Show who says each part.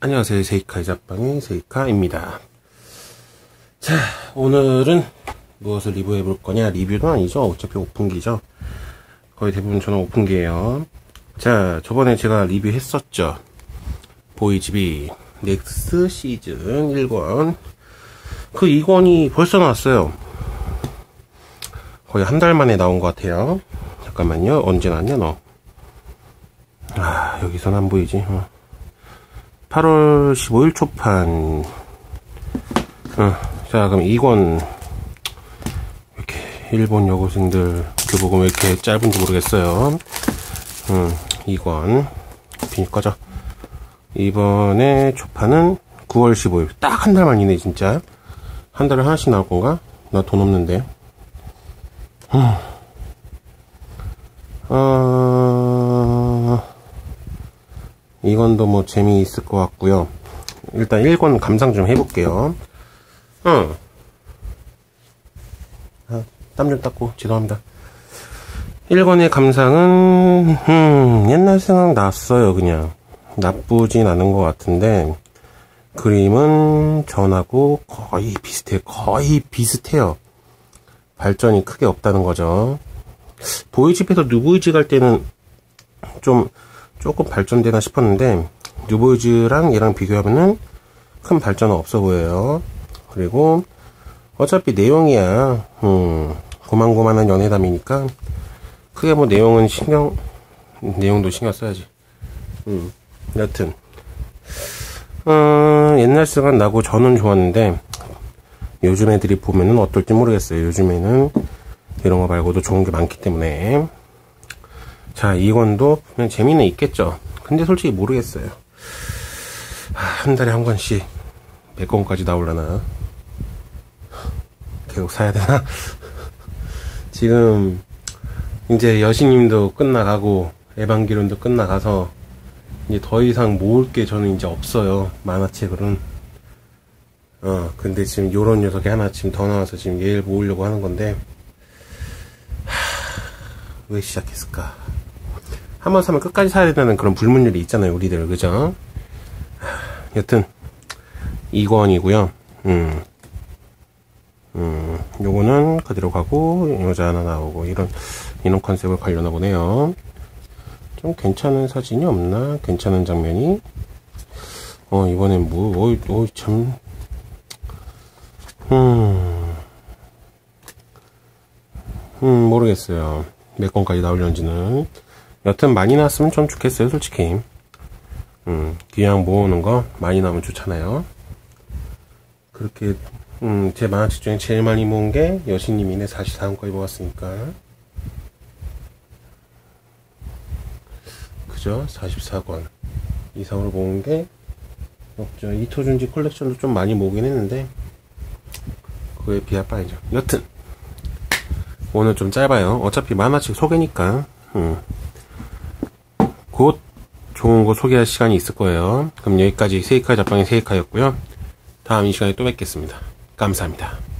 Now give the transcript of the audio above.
Speaker 1: 안녕하세요. 세이카의 잡방의 세이카입니다. 자, 오늘은 무엇을 리뷰해 볼 거냐? 리뷰는 아니죠. 어차피 오픈기죠. 거의 대부분 저는 오픈기예요. 자, 저번에 제가 리뷰했었죠. 보이즈비 넥스 시즌 1권. 그 2권이 벌써 나왔어요. 거의 한 달 만에 나온 것 같아요. 잠깐만요. 언제 나왔냐 너? 아, 여기서는 안 보이지. 8월 15일 초판. 자, 그럼 2권. 이렇게 일본 여고생들 교복은 왜 이렇게 짧은지 모르겠어요. 2권. 비닐 꺼져. 이번에 초판은 9월 15일. 딱 한 달 만이네, 진짜. 한 달에 하나씩 나올 건가? 나 돈 없는데. 이건도 뭐 재미있을 것 같고요. 일단 1권 감상 좀 해볼게요. 땀 좀 닦고 죄송합니다. 1권의 감상은 옛날 생각 났어요. 그냥 나쁘진 않은 것 같은데 그림은 전하고 거의 비슷해요. 발전이 크게 없다는 거죠. 보이즈에서 뉴보이즈 갈 때는 조금 발전되나 싶었는데 뉴보이즈랑 얘랑 비교하면은 큰 발전은 없어 보여요. 그리고 어차피 내용이야 고만고만한 연애담이니까 크게 뭐 내용도 신경 써야지. 여튼 옛날 생각 나고 저는 좋았는데 요즘 애들이 보면은 어떨지 모르겠어요. 요즘에는 이런 거 말고도 좋은 게 많기 때문에. 자, 2권도 그냥 재미는 있겠죠. 근데 솔직히 모르겠어요. 한 달에 한 권씩 몇 권까지 나오려나? 계속 사야 되나? 지금 이제 여신님도 끝나가고 에반게리온도 끝나가서 이제 더 이상 모을 게 저는 이제 없어요. 만화책으로는. 근데 지금 요런 녀석이 하나 지금 더 나와서 지금 얘를 모으려고 하는 건데 왜 시작했을까? 한번 사면 끝까지 사야 된다는 그런 불문율이 있잖아요, 우리들. 그죠? 여튼 2권이고요. 요거는 그대로 가고 여자 하나 나오고 이런 컨셉을 가려나 보네요. 좀 괜찮은 사진이 없나? 괜찮은 장면이? 이번엔 참. 모르겠어요. 몇 권까지 나오려는지는. 여튼 많이 나왔으면 좀 좋겠어요, 솔직히. 그냥 모으는 거 많이 나오면 좋잖아요. 그렇게 제 만화책 중에 제일 많이 모은 게 여신님이네. 44권까지 모았으니까. 그죠? 44권 이상으로 모은 게 없죠. 이토준지 컬렉션도 좀 많이 모으긴 했는데 그거에 비할 바이죠. 여튼 오늘 좀 짧아요. 어차피 만화책 소개니까 곧 좋은 거 소개할 시간이 있을 거예요. 그럼 여기까지 세이카 잡방의 세이카였고요. 다음 이 시간에 또 뵙겠습니다. 감사합니다.